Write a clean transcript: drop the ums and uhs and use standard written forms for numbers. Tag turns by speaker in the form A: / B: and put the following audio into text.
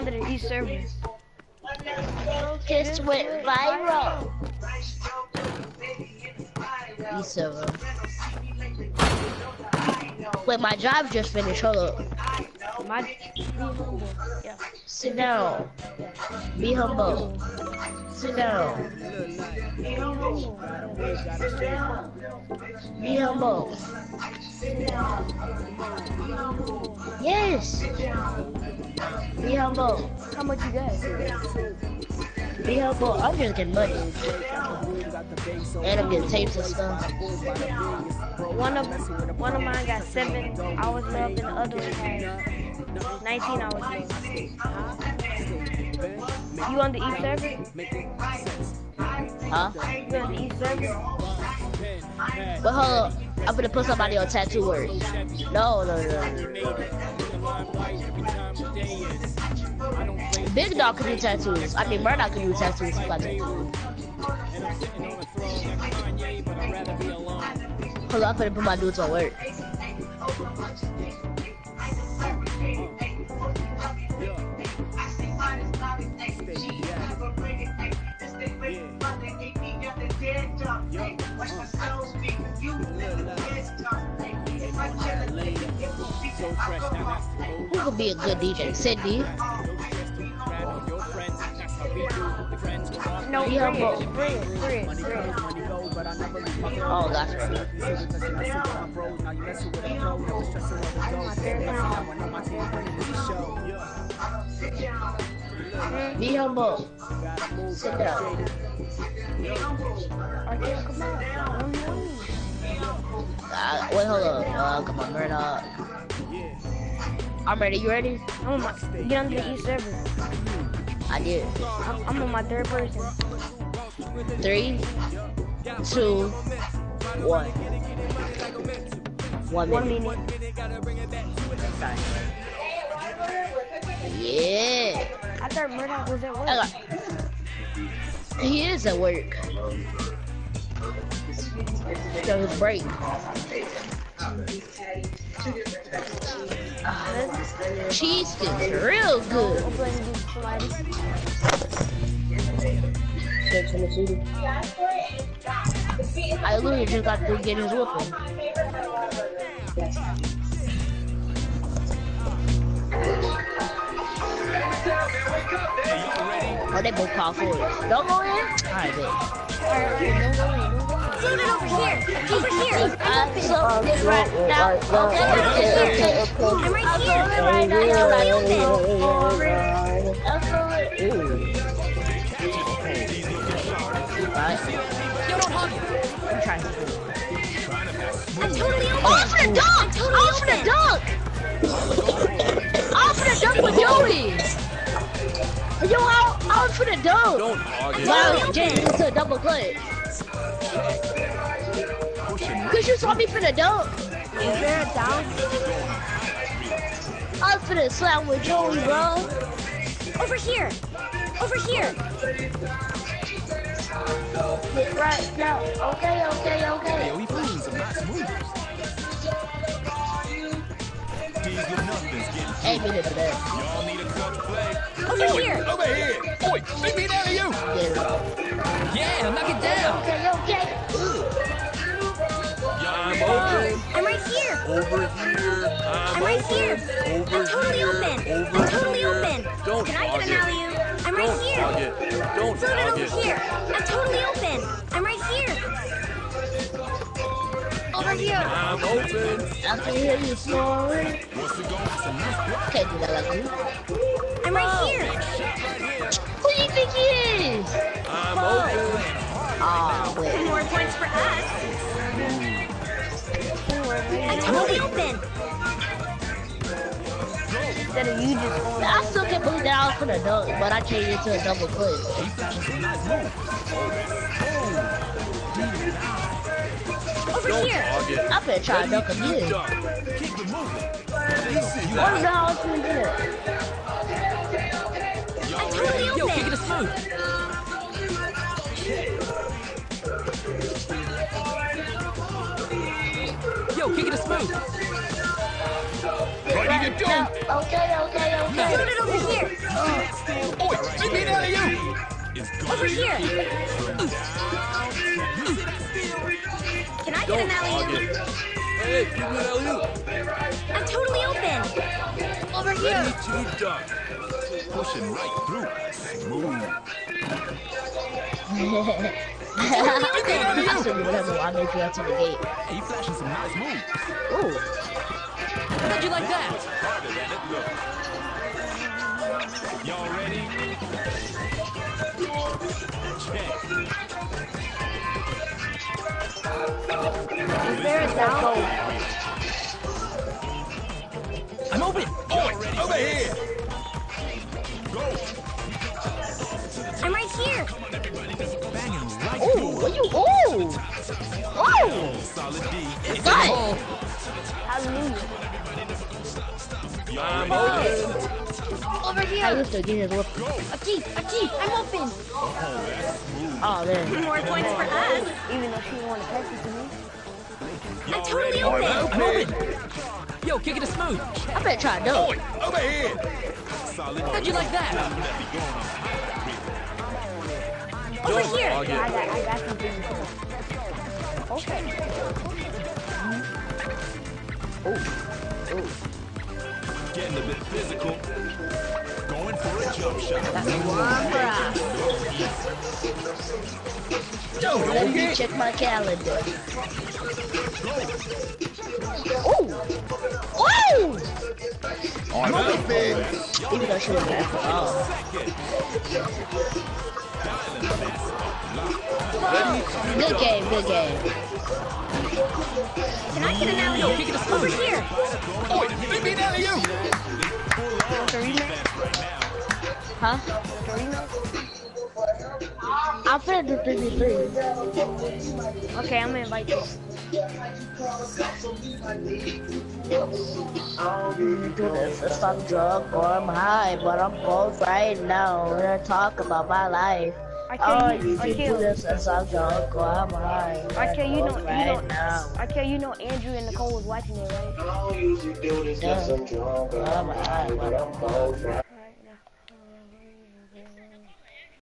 A: under the East server.
B: Just went viral.
C: East server. Wait, my job just finished. Hold up.
A: Be humble. Yeah.
C: Sit down. Be humble. Sit down.
A: Be humble.
C: Be humble. Yes. Be humble.
A: How much you got?
C: Be humble. I'm just getting money. And I'm getting tapes and stuff.
A: One of mine got 7 hours left, and the other one has 19 hours left. You on the East server?
C: Huh?
A: You on the East server?
C: But hold up. I'm gonna put somebody on tattoo words. No. Big Dog can do tattoos. I mean, Murdoch can do tattoos. Hold up, I'm gonna put my dudes on work. Who could be a good DJ? Sydney?
A: No, Fred.
C: Oh, that's right. Be humble. Sit down. Wait, hold up. Come on, Murdoch. I'm ready. You ready?
A: Get under the East server.
C: I did.
A: I'm on my 3rd person.
C: 3, 2, 1. 1 minute. Yeah.
A: I thought Murdoch was at work.
C: He is at work. So his break. Cheese is real good. I literally just got to get his whooping. Oh, they both call for it. Don't go in? Alright, bet.
B: Put it over here. Over here.
C: So, right now. Okay.
B: I'm right here. Right now.
C: I'm trying to.
B: I'm totally open.
C: Oh, for the dunk! Oh, for the dunk! Oh, for the dunk with Joey! Yo, I was for the dunk!
D: Don't hog it.
C: Wow, James into a double clutch. Cause you saw me for the dunk.
A: Is there a down?
C: I was for the slam with Joey, bro.
B: Over here. Over here.
C: Right now. Okay.
D: Hey, yo, he playing some nice moves.
C: Hey, me to there.
D: Y'all need a clutch play.
B: Over here.
D: Over here. Boy, they beat out of you. Yeah, knock it down.
C: Okay.
D: I'm open.
B: I'm right here.
D: Over here.
B: I'm right here.
D: Over
B: I'm totally
D: here.
B: open.
D: Over
B: I'm totally
D: here.
B: open.
D: Don't
B: Can I
D: hog
B: get an
D: it.
B: alley-oop? I'm right
D: Don't
B: here.
D: hog it. Don't
B: Float it
D: hog
B: over
D: it.
B: here. I'm totally open. I'm right here. Over here.
D: I'm open.
C: I can hear you snoring.
D: What's it going? Some nice play.
C: Can't do that like you.
B: I'm right here.
C: Who do you think he is?
D: I'm open.
C: Oh, wait.
B: More points for us. I'm totally open.
A: Instead of you just going.
C: I still can't believe that I was for the dunk, but I changed it to a double clip.
B: Over
D: Don't
B: here.
D: hog it.
C: I'm gonna try to dunk again.
D: Dunk. Keep it moving.
C: I don't know how else to do it.
B: I'm totally open.
D: Yo, kick it a smooth. Yo, kick it a smooth. Right, you get done.
C: Okay.
B: Float it over here. Over here. Can I get an alley-oop?
D: Hey, give me an alley-oop.
B: I'm totally open. Over here.
E: Too dark. Pushing right through. Smooth.
C: I still do whatever I make you out to the gate.
E: Hey, you flashing some nice moves.
C: Ooh.
D: How'd you like that?
E: Harder than it looks. Y'all ready? Check.
A: Is there a down?
D: I'm open.
E: Over here. Go.
B: I'm right here.
E: Banging right
C: Ooh, what you? Ooh. Ooh.
E: solid D.
C: Nice.
D: Oh,
A: Hallelujah.
E: Y'all ready?
B: Over
C: I
B: here.
C: used to get his whip.
B: Akeem, I'm open.
C: Oh man.
B: More points for us.
A: Even though she didn't want to pass it to me.
B: I'm totally open.
D: I'm open. Yo, kick it is smooth.
C: I better try to do.
E: Over here. Solid
D: How'd you like that?
B: Over here.
A: I got something. Okay.
E: Getting a bit physical. Going for a jump shot.
C: Let me check my calendar. Ooh. Ooh.
E: I'm open.
C: Even though she was back. Oh. Good game, good game.
B: Can I get an alley-oop?
D: Kick it is
B: Over
D: smooth.
B: here.
E: Give me an alley-oop.
C: Huh? I'm finna do 3v3.
A: Okay, I'm gonna invite you.
C: Do this if I'm drunk or I'm high, but I'm both right now. We're gonna talk about my life. Oh, you can do this if I'm drunk or I'm high.
A: Okay, you know,
C: right now.
A: okay, you know Andrew and Nicole was watching it, right?
C: Yeah. I'm high, but I'm both right.